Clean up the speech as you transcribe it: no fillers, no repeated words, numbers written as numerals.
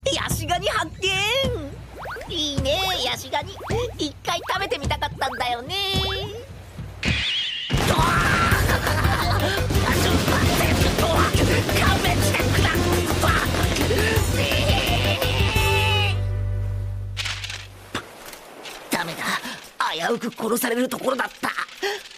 ヤシガニ発見。いいねヤシガニ、一回食べてみたかったんだよね。勘弁してください。ダメだ、危うく殺されるところだった。